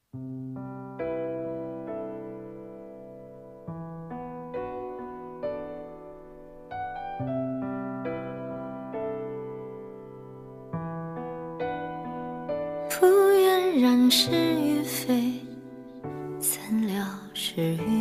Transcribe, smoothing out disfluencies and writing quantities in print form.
不愿染是与非，怎料是与